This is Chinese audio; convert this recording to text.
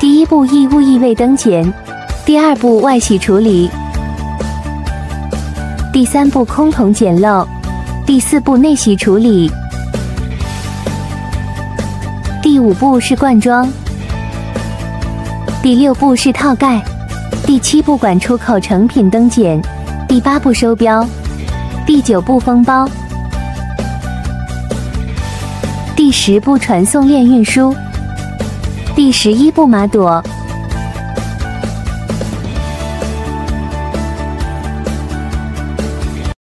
第一步异物异味登检，第二步外洗处理，第三步空桶捡漏，第四步内洗处理，第五步是灌装，第六步是套盖，第七步管出口成品登检，第八步收标，第九步封包，第10步传送链运输，第11步码垛。